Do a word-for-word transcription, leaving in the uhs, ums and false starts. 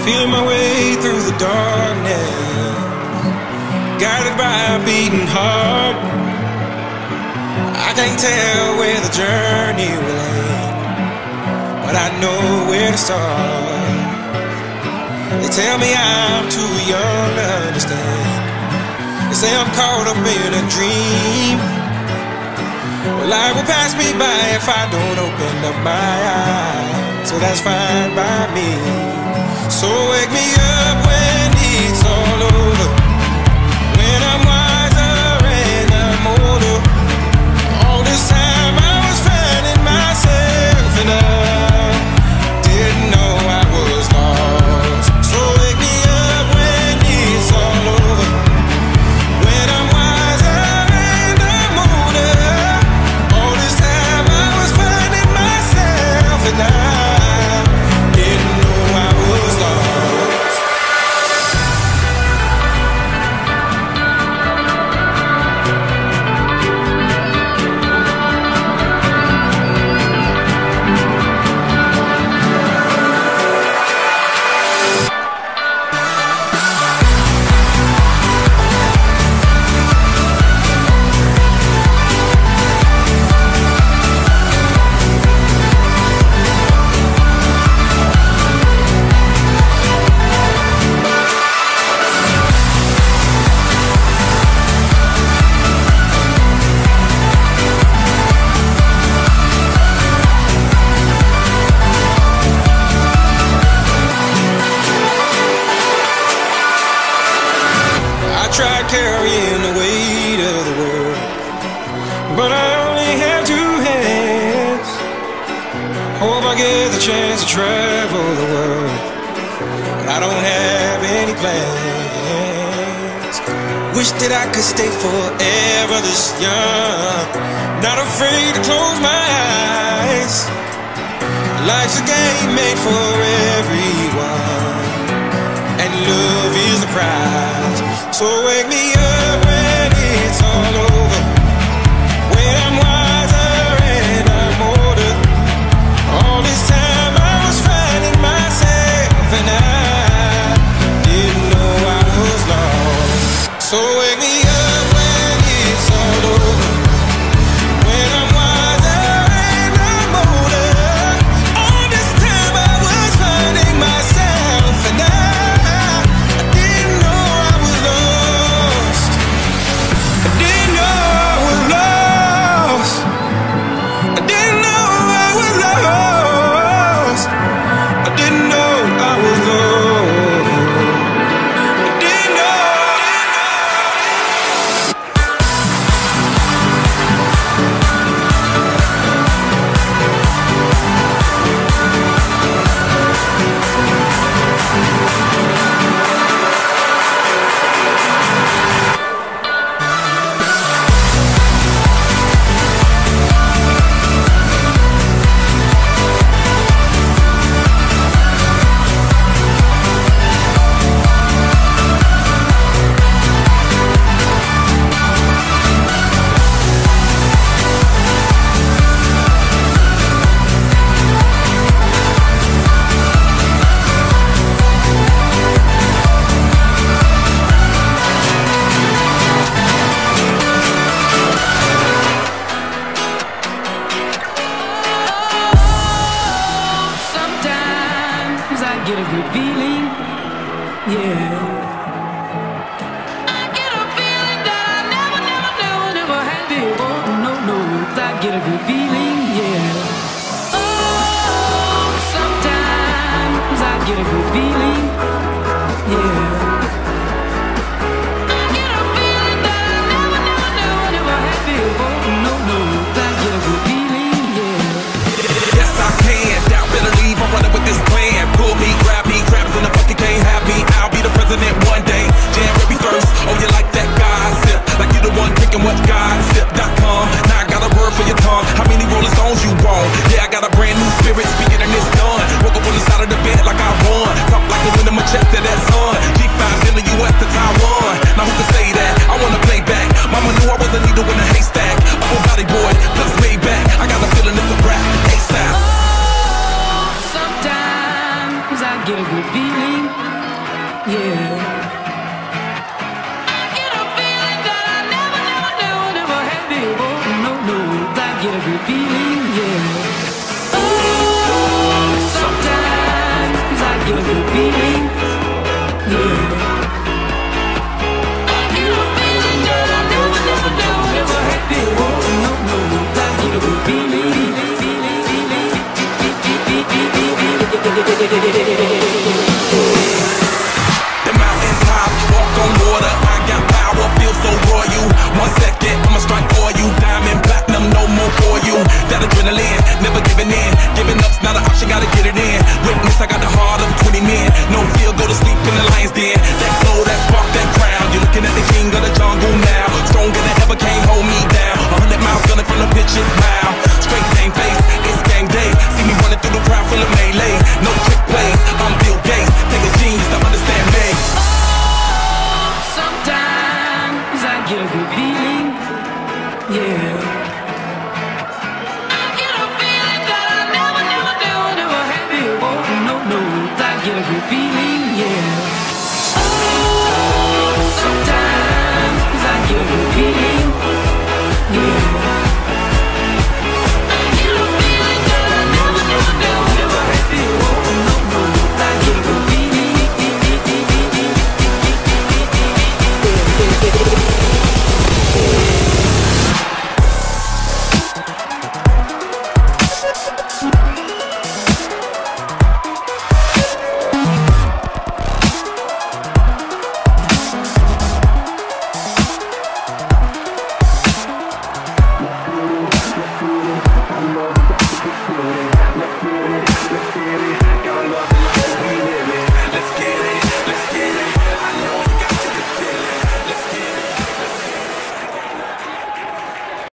feeling my way through the darkness, guided by a beating heart. I can't tell where the journey will end, but I know where to start. They tell me I'm too young to understand. They say I'm caught up in a dream. Well, life will pass me by if I don't open up my eyes, so that's fine by me. So wake me up when it's all over, when I'm wiser and I'm older. All this time I was finding myself and I didn't know I was lost. So wake me up when it's all over, when I'm wiser and I'm older. All this time I was finding myself and I didn't know I was lost. I tried carrying the weight of the world, but I only have two hands. Hope I get the chance to travel the world, but I don't have any plans. Wish that I could stay forever this young, not afraid to close my eyes. Life's a game made for everyone, and love is the prize. So wake me up when it's all over, when I'm wiser and I'm older. All this time I was finding myself and I didn't know I was lost. So wake me up when it's all over, when I'm wiser and I'm older. All this time I was finding myself and I get a good feeling, yeah. I get a feeling that I never, never, never, never had before. No, no, I get a good feeling, yeah. Oh, sometimes I get a good feeling, yeah. I get a feeling that I never, never, never, never had before. No, no, I get a good feeling, yeah. Yes, I can. Doubt, better leave. I'm running with this plan. Pull me, grab me, crabs in the bucket can't have me. I'll be the president one day. January first. Oh, you like that gossip? Like you the one picking what gossip dot com. Now I got a word for your tongue. How many Rolling Stones you want? Yeah, I got a brand new spirit speaking and it's done. Woke up on the side of the bed like I won. Talk like a wind in my chest to that sun. G five in the U S to Taiwan. Now who can say that? I wanna play back. Mama knew I was a needle in a haystack. Full body boy, plus way back. I got a feeling it's a rap. ASAP. Oh, sometimes I get a good feeling. feeling, yeah. Oh, sometimes I get a good feeling, yeah. I get a feeling that I never, never, never, never had before. No, no, I get a good feeling, feeling, feeling, the mountain top, walk on water, I got power, feel so royal. One second, I'ma strike for you. Diamond, platinum, no more for you. That adrenaline, never giving in. Giving up's not an option, gotta get it in. Witness, I got the heart of twenty men. No fear, go to sleep in the lion's den. That glow, that spark, that crown. You're looking at the king of the jungle now. Stronger than ever, can't hold me down. A hundred miles gunning from the pitcher's mouth. Straight game face, it's game day. See me running through the crowd full of melee. No trick.